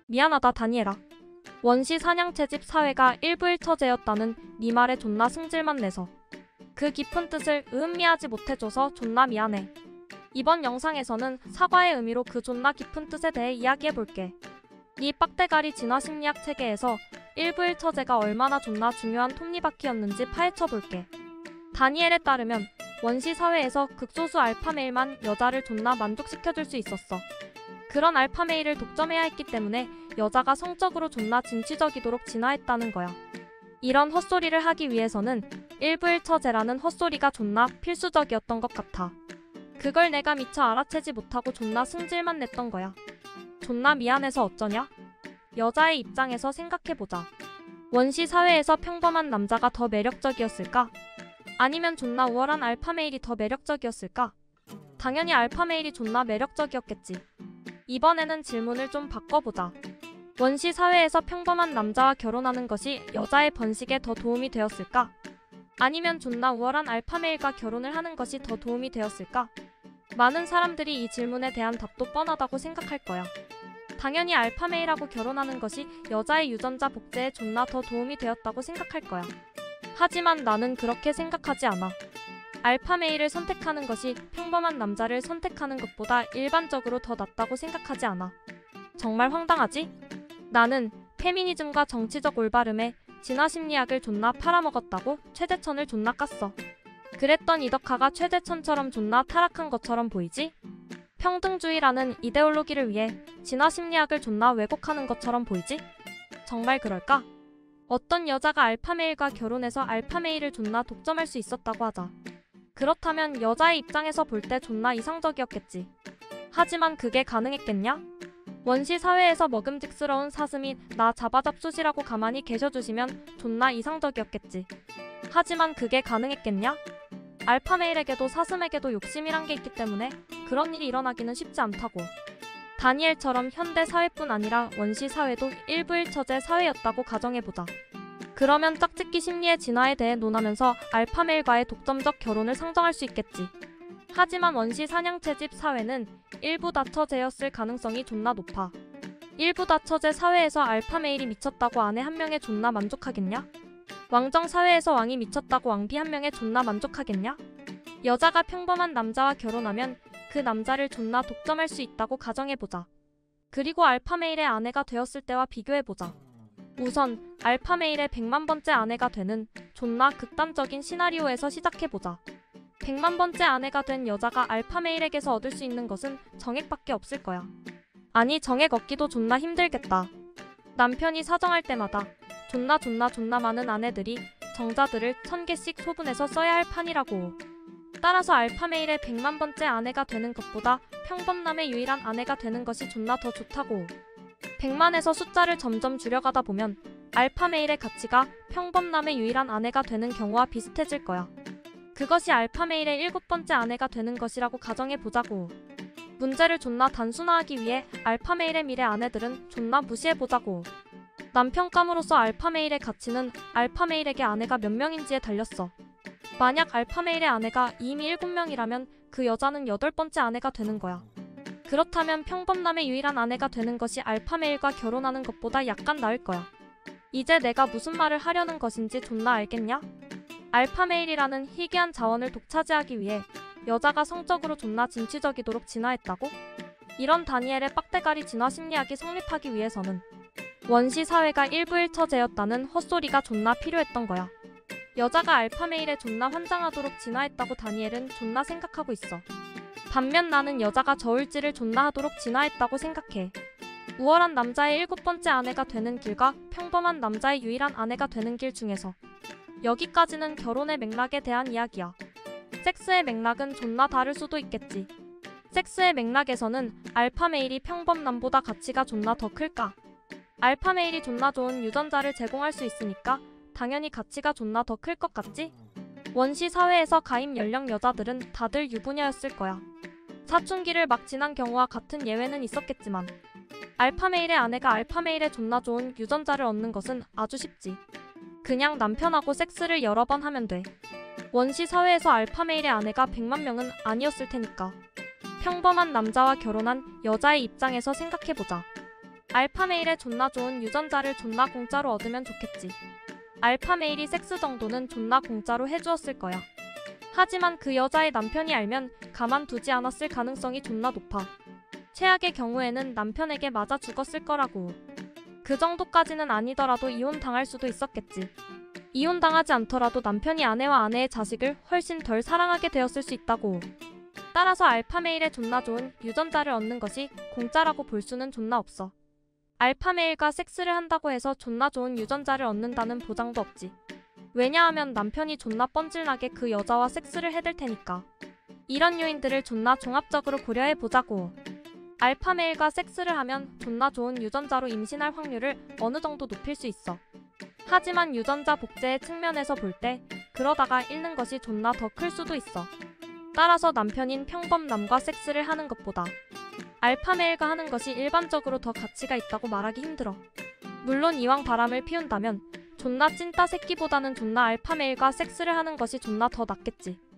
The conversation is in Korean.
미안하다 다니엘아. 원시 사냥채집 사회가 일부일처제였다는 네 말에 존나 승질만 내서 그 깊은 뜻을 음미하지 못해줘서 존나 미안해. 이번 영상에서는 사과의 의미로 그 존나 깊은 뜻에 대해 이야기해볼게. 네 빡대가리 진화심리학 체계에서 일부일처제가 얼마나 존나 중요한 톱니바퀴였는지 파헤쳐볼게. 다니엘에 따르면 원시 사회에서 극소수 알파메일만 여자를 존나 만족시켜줄 수 있었어. 그런 알파메일을 독점해야 했기 때문에 여자가 성적으로 존나 진취적이도록 진화했다는 거야. 이런 헛소리를 하기 위해서는 일부일처제라는 헛소리가 존나 필수적이었던 것 같아. 그걸 내가 미처 알아채지 못하고 존나 승질만 냈던 거야. 존나 미안해서 어쩌냐? 여자의 입장에서 생각해보자. 원시 사회에서 평범한 남자가 더 매력적이었을까? 아니면 존나 우월한 알파메일이 더 매력적이었을까? 당연히 알파메일이 존나 매력적이었겠지. 이번에는 질문을 좀 바꿔보자. 원시 사회에서 평범한 남자와 결혼하는 것이 여자의 번식에 더 도움이 되었을까? 아니면 존나 우월한 알파메일과 결혼을 하는 것이 더 도움이 되었을까? 많은 사람들이 이 질문에 대한 답도 뻔하다고 생각할 거야. 당연히 알파메일하고 결혼하는 것이 여자의 유전자 복제에 존나 더 도움이 되었다고 생각할 거야. 하지만 나는 그렇게 생각하지 않아. 알파메일을 선택하는 것이 평범한 남자를 선택하는 것보다 일반적으로 더 낫다고 생각하지 않아. 정말 황당하지? 나는 페미니즘과 정치적 올바름에 진화심리학을 존나 팔아먹었다고 최재천을 존나 깠어. 그랬던 이덕화가 최재천처럼 존나 타락한 것처럼 보이지? 평등주의라는 이데올로기를 위해 진화심리학을 존나 왜곡하는 것처럼 보이지? 정말 그럴까? 어떤 여자가 알파메일과 결혼해서 알파메일을 존나 독점할 수 있었다고 하자. 그렇다면 여자의 입장에서 볼 때 존나 이상적이었겠지. 하지만 그게 가능했겠냐? 원시 사회에서 먹음직스러운 사슴이 나 잡아잡수시라고 가만히 계셔주시면 존나 이상적이었겠지. 하지만 그게 가능했겠냐? 알파메일에게도 사슴에게도 욕심이란 게 있기 때문에 그런 일이 일어나기는 쉽지 않다고. 다니엘처럼 현대 사회뿐 아니라 원시 사회도 일부일처제 사회였다고 가정해보자. 그러면 짝짓기 심리의 진화에 대해 논하면서 알파메일과의 독점적 결혼을 상정할 수 있겠지. 하지만 원시 사냥채집 사회는 일부 다처제였을 가능성이 존나 높아. 일부 다처제 사회에서 알파메일이 미쳤다고 아내 한 명에 존나 만족하겠냐? 왕정 사회에서 왕이 미쳤다고 왕비 한 명에 존나 만족하겠냐? 여자가 평범한 남자와 결혼하면 그 남자를 존나 독점할 수 있다고 가정해보자. 그리고 알파메일의 아내가 되었을 때와 비교해보자. 우선 알파메일의 100만 번째 아내가 되는 존나 극단적인 시나리오에서 시작해보자. 100만 번째 아내가 된 여자가 알파메일에게서 얻을 수 있는 것은 정액밖에 없을 거야. 아니 정액 얻기도 존나 힘들겠다. 남편이 사정할 때마다 존나 많은 아내들이 정자들을 1000개씩 소분해서 써야 할 판이라고. 따라서 알파메일의 100만 번째 아내가 되는 것보다 평범남의 유일한 아내가 되는 것이 존나 더 좋다고. 100만에서 숫자를 점점 줄여가다 보면 알파메일의 가치가 평범남의 유일한 아내가 되는 경우와 비슷해질 거야. 그것이 알파메일의 7번째 아내가 되는 것이라고 가정해보자고. 문제를 존나 단순화하기 위해 알파메일의 미래 아내들은 존나 무시해보자고. 남편감으로서 알파메일의 가치는 알파메일에게 아내가 몇 명인지에 달렸어. 만약 알파메일의 아내가 이미 7명이라면 그 여자는 8번째 아내가 되는 거야. 그렇다면 평범남의 유일한 아내가 되는 것이 알파메일과 결혼하는 것보다 약간 나을 거야. 이제 내가 무슨 말을 하려는 것인지 존나 알겠냐? 알파메일이라는 희귀한 자원을 독차지하기 위해 여자가 성적으로 존나 진취적이도록 진화했다고? 이런 다니엘의 빡대가리 진화심리학이 성립하기 위해서는 원시 사회가 일부일처제였다는 헛소리가 존나 필요했던 거야. 여자가 알파메일에 존나 환장하도록 진화했다고 다니엘은 존나 생각하고 있어. 반면 나는 여자가 저울질을 존나 하도록 진화했다고 생각해. 우월한 남자의 7번째 아내가 되는 길과 평범한 남자의 유일한 아내가 되는 길 중에서. 여기까지는 결혼의 맥락에 대한 이야기야. 섹스의 맥락은 존나 다를 수도 있겠지. 섹스의 맥락에서는 알파메일이 평범남보다 가치가 존나 더 클까? 알파메일이 존나 좋은 유전자를 제공할 수 있으니까 당연히 가치가 존나 더 클 것 같지? 원시 사회에서 가임 연령 여자들은 다들 유부녀였을 거야. 사춘기를 막 지난 경우와 같은 예외는 있었겠지만 알파메일의 아내가 알파메일의 존나 좋은 유전자를 얻는 것은 아주 쉽지. 그냥 남편하고 섹스를 여러 번 하면 돼. 원시 사회에서 알파메일의 아내가 100만 명은 아니었을 테니까. 평범한 남자와 결혼한 여자의 입장에서 생각해보자. 알파메일에 존나 좋은 유전자를 존나 공짜로 얻으면 좋겠지. 알파메일이 섹스 정도는 존나 공짜로 해주었을 거야. 하지만 그 여자의 남편이 알면 가만두지 않았을 가능성이 존나 높아. 최악의 경우에는 남편에게 맞아 죽었을 거라고. 그 정도까지는 아니더라도 이혼당할 수도 있었겠지. 이혼당하지 않더라도 남편이 아내와 아내의 자식을 훨씬 덜 사랑하게 되었을 수 있다고. 따라서 알파메일에 존나 좋은 유전자를 얻는 것이 공짜라고 볼 수는 존나 없어. 알파메일과 섹스를 한다고 해서 존나 좋은 유전자를 얻는다는 보장도 없지. 왜냐하면 남편이 존나 뻔질나게 그 여자와 섹스를 해댈 테니까. 이런 요인들을 존나 종합적으로 고려해 보자고. 알파메일과 섹스를 하면 존나 좋은 유전자로 임신할 확률을 어느 정도 높일 수 있어. 하지만 유전자 복제의 측면에서 볼 때 그러다가 잃는 것이 존나 더 클 수도 있어. 따라서 남편인 평범남과 섹스를 하는 것보다 알파메일과 하는 것이 일반적으로 더 가치가 있다고 말하기 힘들어. 물론 이왕 바람을 피운다면 존나 찐따 새끼보다는 존나 알파메일과 섹스를 하는 것이 존나 더 낫겠지.